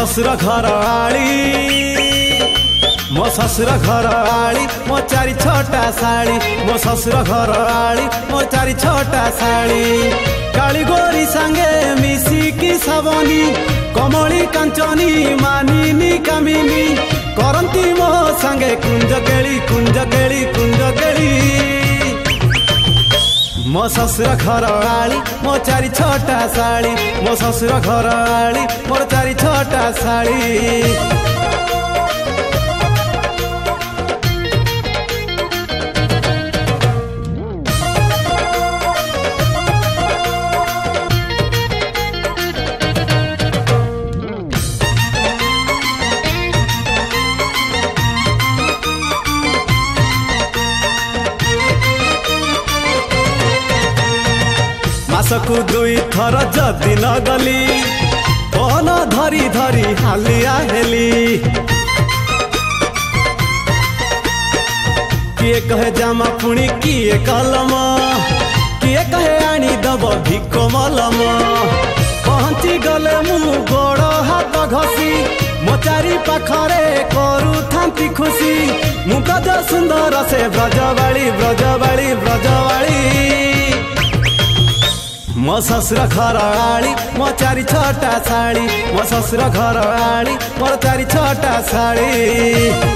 ससुर घर आली मो ससुर घर आली मो चारि छटा साड़ी मो ससुर घर आली मो चारि छटा साड़ी काली गोरी संगे मिसिकी सबनी कमली कांचनी मानिनी कामिनी करंती मो संगे कुंज केली कुंज केली कुंज केली मो ससुर घर आली मो चारि छटा साड़ी मो ससुर घर आली मोर चारि छटा साड़ी मासकु दुई थर जदि न गली फोन धरी धरी हालिया हेली किए कहे जामा पुणी किए कलम किए कहे आनी दब भिक मलम पहुँची गले मु गोड़ हाथ घसी मो चारि पाखरे करू थांती खुशी मु गज सुंदर से ब्रजवाड़ी ब्रजवाड़ी ब्रजवाड़ी मो ससुर घर आली मो चारि छटा साड़ी मो ससुर घर आली मोर चारि छटा साड़ी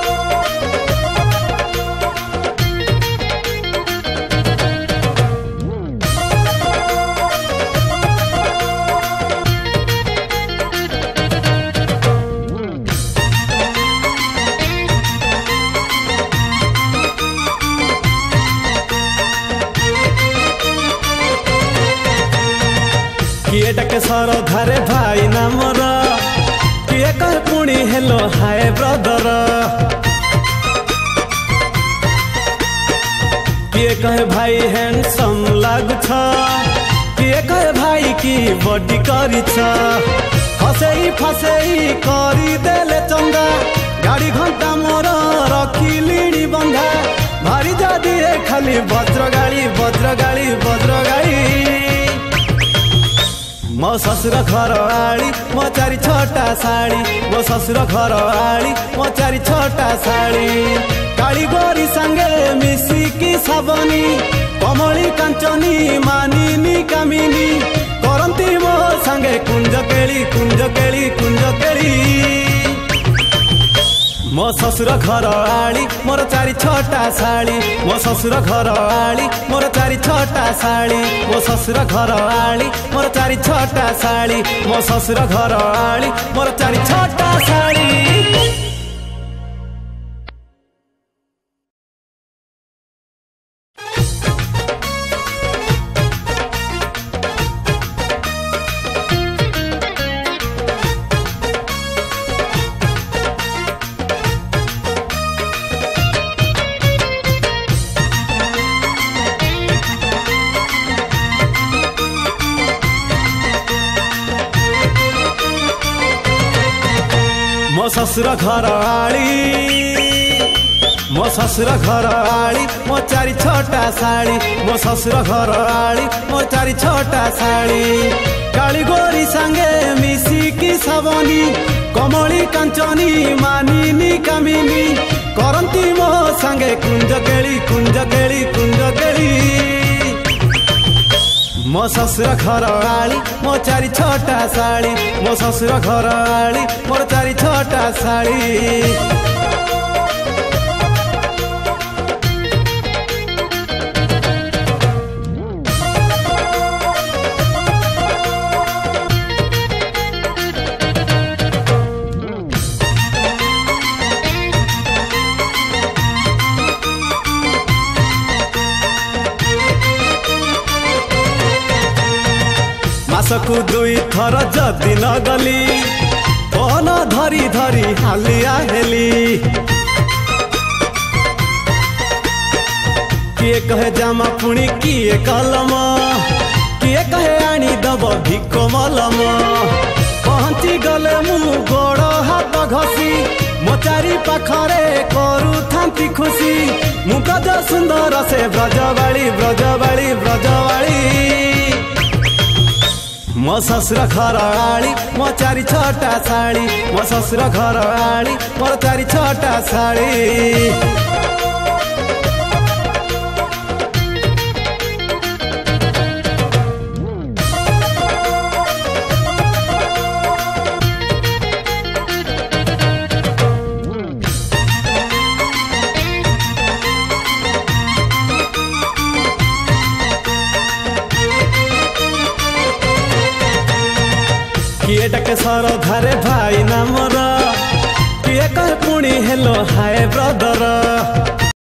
किए डके सर घरे भाई नामर किए कहे पुणी हेलो हाय ब्रदर किए कहे भाई हैंडसम लागुछ किए कहे भाई की बॉडी करी फसेई फसेई करी देले चंदा गाड़ी घंटा मोर रखिली बंधा भारी जदि खाली वज्रगाड़ी वज्रगाड़ी वज्रगाड़ी मो ससुर घर आली मो चारि छटा साड़ी मो ससुर घर आली मो चारि छटा साड़ी काली गोरी संगे मिसिकी सबनी कमली कांचनी मानिनी कामिनी करंती मो संगे कुंज केली कुंज केली कुंज केली मो ससुर घर आली मोर चारि छटा साड़ी मो ससुर घर आली मोर चारि छटा साड़ी मो ससुर घर आली मोर चारि छटा साड़ी मो ससुर घर आली मोर चारि छटा साड़ी। मो ससुर घर आली मो ससुर घर आली मो चारि छटा साड़ी मो ससुर घर आली मो चारि छटा साड़ी काली गोरी संगे मिसिकी सबनी कमली कांचनी मानिनी कामिनी करंती मो संगे कुंज केली कुंज केली कुंज केली मो ससुर घर आली मो चारि छटा साड़ी मो ससुर घर आली मोर चारि छटा साड़ी। मासकु दुई थर जदि न गली फोन धरी धरी हालिया हेली किए कहे जामा पुणी किए कलम किए कहे आनी दब भिक मलम पहुँची गले मु गोड़ हाथ घसी मो चारि पाखरे करू थांती खुशी मु गज सुंदर से ब्रजवाड़ी ब्रजवाड़ी ब्रजवाड़ी मो मो ससुर घर आली मो चारि छटा साड़ी मो ससुर घर आली मोर चारि छटा साड़ी। किए डके सर धारे भाई नामर किए कहे पुणी हेलो हाय ब्रदर।